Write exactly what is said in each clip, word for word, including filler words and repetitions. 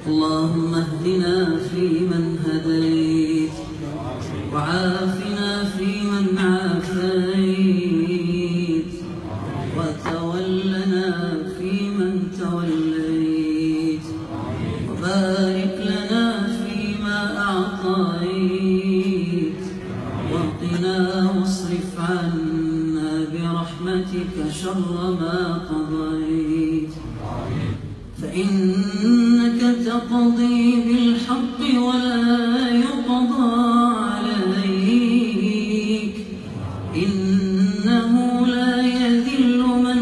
اللهم اهدنا فيمن هديت، وعافنا فيمن عافيت، وتولنا فيمن توليت، وبارك لنا فيما أعطيت، وقنا واصرف عنا برحمتك شر ما قضيت، فإنك تقضي بالحق ولا يقضى عليك، إنه لا يذل من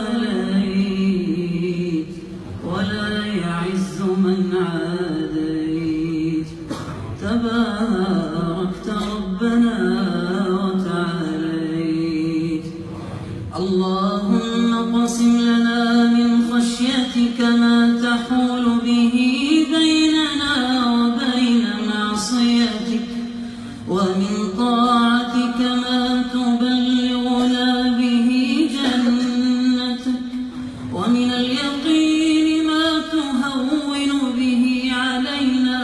واليت ولا يعز من عاديت، تباركت ربنا وتعاليت. اللهم اقسم لنا من خشيتك ما تحول به بيننا وبين معصيتك، ومن طاعتك ما تبلغنا به جنتك، ومن اليقين ما تهون به علينا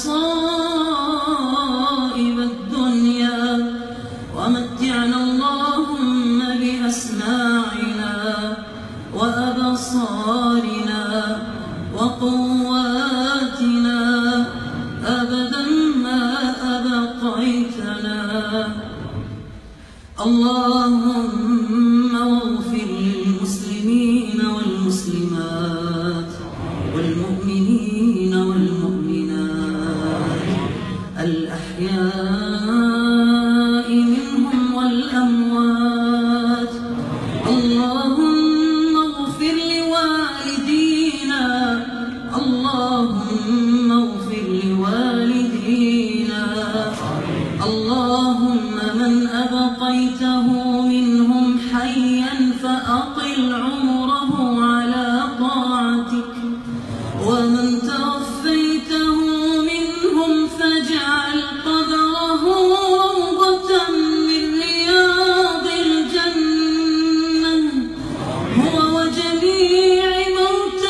مصائب الدنيا، ومتعنا اللهم بأسماعنا وأبصارنا وقواتنا أبدا ما أبقيتنا. اللهم اغفر للمسلمين والمسلمات والمؤمنين والمؤمنات الأحياء منهم والأموات. اللهم اغفر لوالدينا، اللهم اغفر لوالدينا. اللهم من أبقيته منهم حيا فأطل عمره على طاعتك، ومن توفيته منهم فاجعل قبره روضة من رياض الجنة، هو وجميع موتى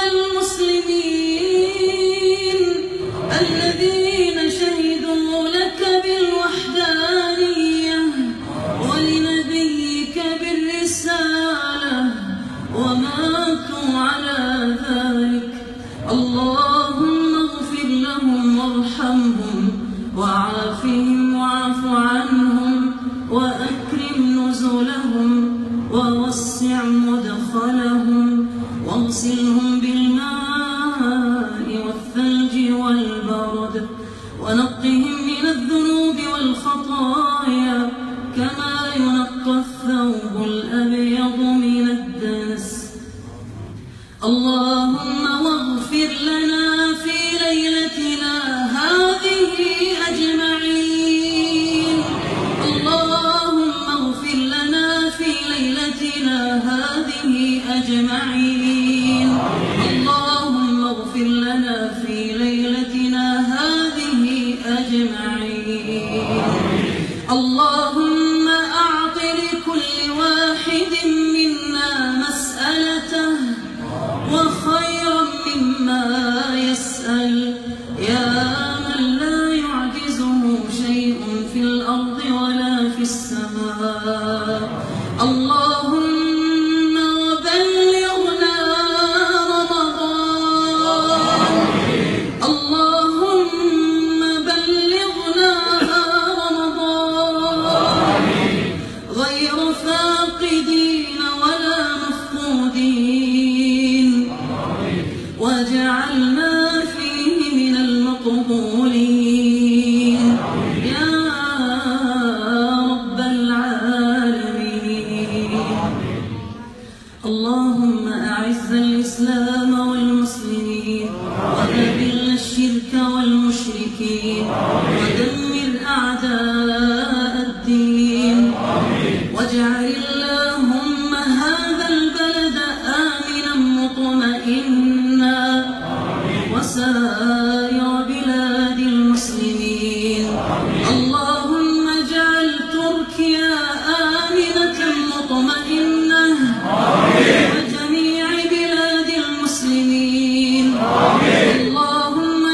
المسلمين الذين شهدوا لك بالوحدانية ولنبيك بالرسالة وماتوا على ذلك. اللهم اغفر لهم وارحمهم وعافهم واعف عنهم وأكرم نزلهم ووسع مدخلهم واغسلهم بالماء والثلج والبرد، ونقهم من الذنوب والخطايا كما ينقى الثوب الأبيض من الدنس. اللهم واغفر لنا في ليلتنا هذه أجمعين. اللهم اغفر لنا في ليلتنا هذه أجمعين. اللهم اغفر لنا في ليلتنا هذه أجمعين. اللهم أعط لكل واحد منا مسألته وخيرا مما يسأل، يا من لا يعجزه شيء في الأرض ولا في السماء. اللهم بلغنا رمضان، اللهم بلغنا رمضان غير فاقدين ولا مفقودين، واجعلنا فيه من المقبولين يا رب العالمين. اللهم أعز الإسلام والمسلمين، وأذل الشرك والمشركين، ودمر أعداء الدين، واجعل اللهم هذا البلد آمنا مطمئنا وسائر بلاد المسلمين. اللهم اجعل تركيا آمنة مطمئنة وجميع بلاد المسلمين. اللهم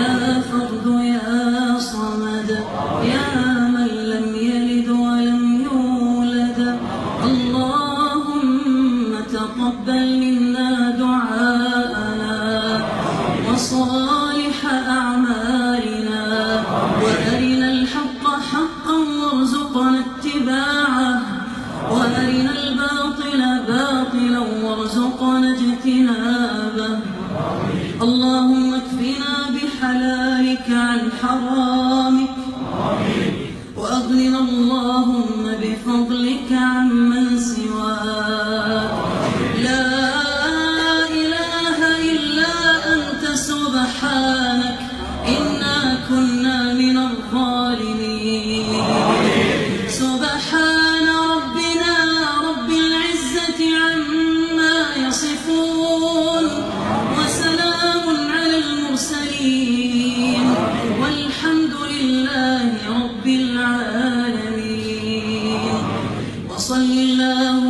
يا فرد يا صمد يا من لم يلد ولم يولد. اللهم تقبل منا دعاءنا وصالح أعمالنا، وأرنا الحق حقا وارزقنا اتباعه، وأرنا الباطل باطلا وارزقنا اجتنابه. اللهم اكفنا بحلالك عن حرامك، وأغننا اللهم بفضلك عمن سواك. لا إله إلا أنت سبحانك إنا كنا من الظالمين. سبحان ربنا رب العزة عما يصفون، وسلام على المرسلين، والحمد لله رب العالمين. وصل اللهم